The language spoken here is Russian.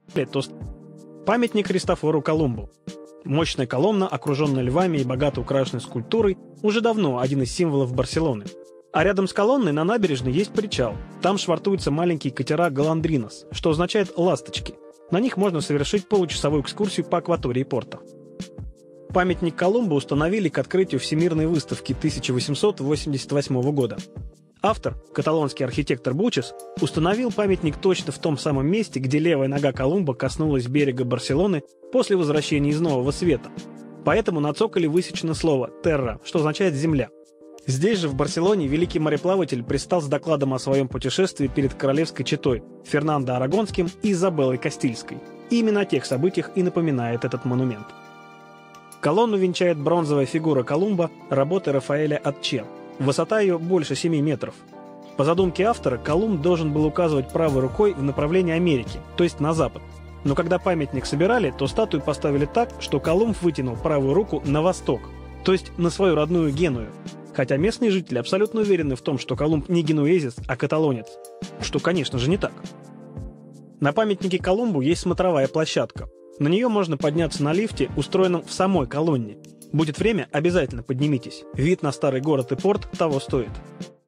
то памятник Христофору Колумбу. Мощная колонна, окруженная львами и богато украшенной скульптурой, уже давно один из символов Барселоны. А рядом с колонной на набережной есть причал. Там швартуются маленькие катера «Голандринос», что означает «ласточки». На них можно совершить получасовую экскурсию по акватории порта. Памятник Колумбу установили к открытию Всемирной выставки 1888 года. Автор, каталонский архитектор Бучес, установил памятник точно в том самом месте, где левая нога Колумба коснулась берега Барселоны после возвращения из Нового Света. Поэтому на цоколе высечено слово «терра», что означает «земля». Здесь же, в Барселоне, великий мореплаватель предстал с докладом о своем путешествии перед королевской четой Фернандо Арагонским и Изабеллой Кастильской. И именно о тех событиях и напоминает этот монумент. Колонну венчает бронзовая фигура Колумба работы Рафаэля Атче. Высота ее больше 7 метров. По задумке автора, Колумб должен был указывать правой рукой в направлении Америки, то есть на запад. Но когда памятник собирали, то статую поставили так, что Колумб вытянул правую руку на восток, то есть на свою родную Геную. Хотя местные жители абсолютно уверены в том, что Колумб не генуэзец, а каталонец. Что, конечно же, не так. На памятнике Колумбу есть смотровая площадка. На нее можно подняться на лифте, устроенном в самой колонне. Будет время, обязательно поднимитесь. Вид на старый город и порт того стоит.